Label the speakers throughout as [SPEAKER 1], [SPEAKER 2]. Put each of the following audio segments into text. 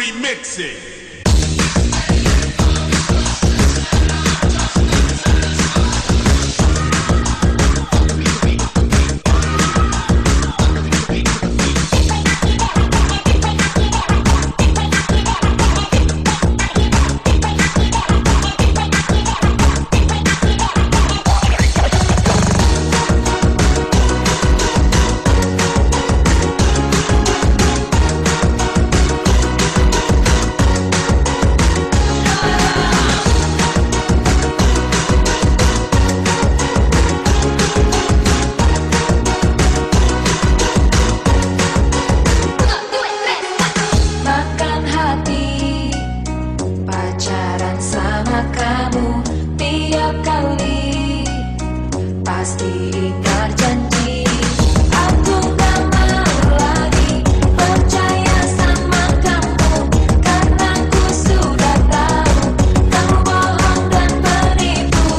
[SPEAKER 1] remixing.
[SPEAKER 2] Pasti ingkar janji, aku gak mau lagi percaya sama kamu, karena ku sudah tahu kamu bohong dan penipu.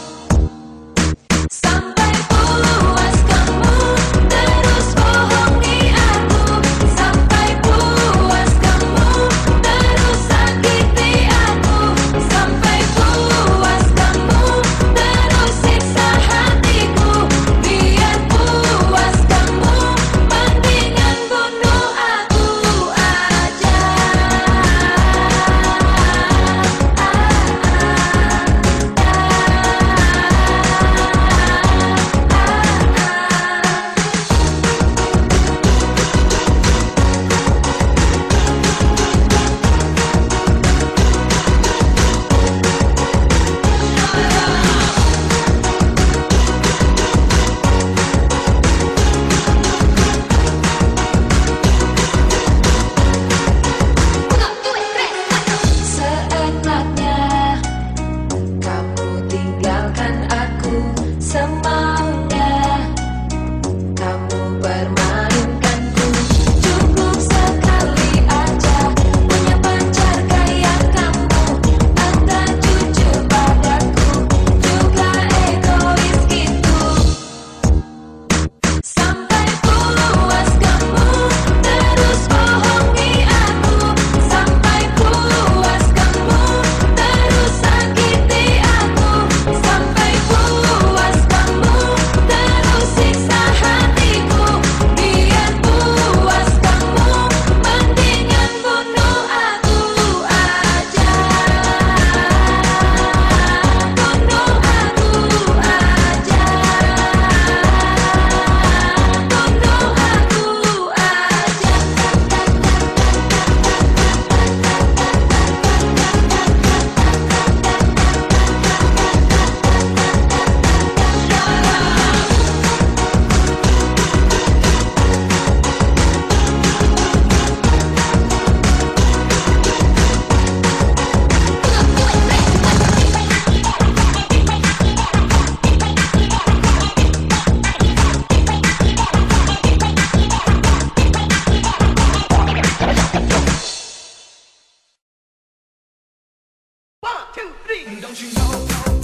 [SPEAKER 2] Sampai puas kamu terus bohongi aku, sampai puas kamu terus sakiti aku, sampai puas kamu terus siksa hatiku. Biar puas kamu, mendingan bunuh aku aja. Seenaknya kamu tinggalkan aku, semaunya kamu permainkanku. Cukup sekali aja punya pacar kayak kamu, antara jujur padaku juga egois gitu. Sampai puas kamu terus bohongi aku, sampai puas kamu terus sakiti aku, sampai puas kamu terus siksa hatiku. Biar puas kamu, mendingan bunuh aku aja. Bunuh aku aja. Bunuh aku
[SPEAKER 1] Don't you know?